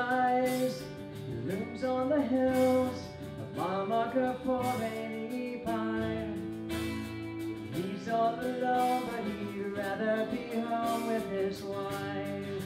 rise. He looms on the hills of mile marker 485. He's all alone, but he'd rather be home with his wife.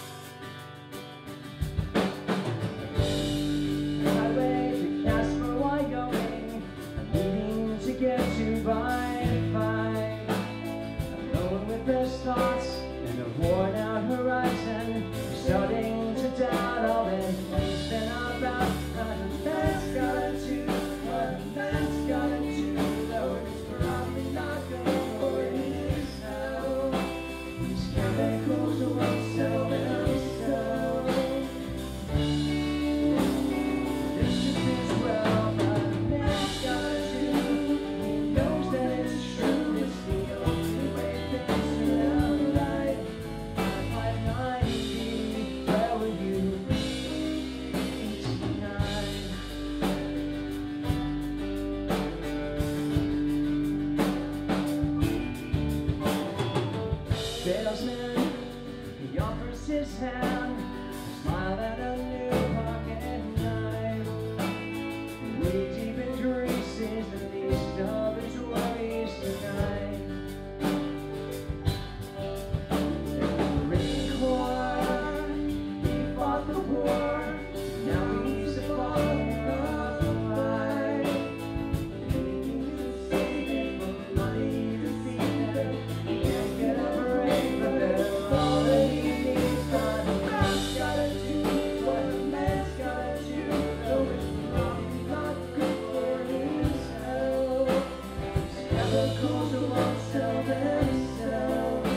Highway to Casper, Wyoming, I'm needing to get to by 5. Alone with his thoughts and a worn out horizon, he's starting to doubt all that he's been about. What a man's gotta do, what a man's gotta do, though it's probably not good for his health. These chemicals won't sell themselves. This just is well, what a man's gotta do. He knows that it's true, it's the only way things turn out right. I might not be, where will you be tonight? Salesman, he offers his hand, a smile and a new pocket knife. Way deep in Greece is the least of his worries tonight. In the Marine Corps, he fought the war, now he's a follower of the fight. He's saving for money to feed them, he can't get a break, but they're all that he needs. What a man's gotta do, what a man's gotta do, though it's probably not good for his health. These chemicals won't sell themselves.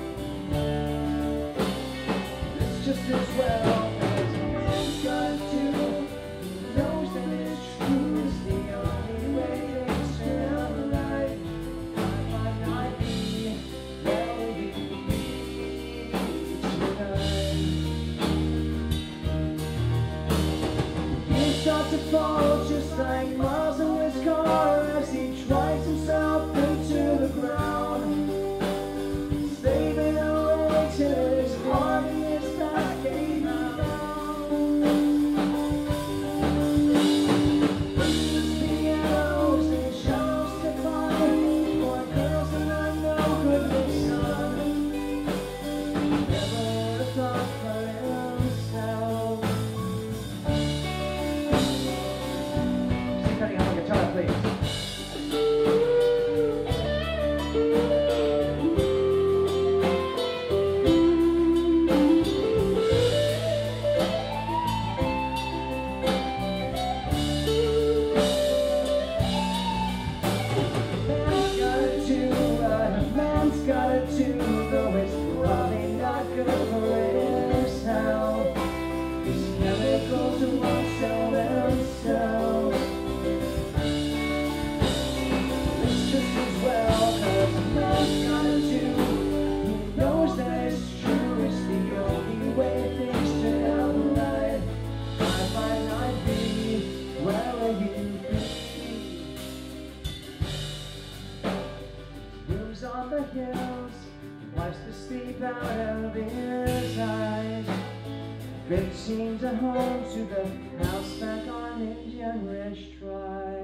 It's just as well as a man's gotta do. He knows that it's true, it's the only way things turn out right. I might not be where will you be tonight? He starts to fall just like miles in his car as he drives himself into the ground, saving away till his heart is back ain't found. Blues, pianos, and shells to climb for girls that I know could be son. Never a thought for himself. Keep cutting on the guitar, please. Man's gotta do what a man's gotta do, though it's probably not good for his health. These chemicals won't sell themselves. It's just as well, 'cause a man's gotta do. He knows that it's true, it's the only way things turn out right. I might not be, where will you be? Rooms on the hills, wipes the sleep out of his eyes. 15 to home to the house back on Indian Ridge Drive.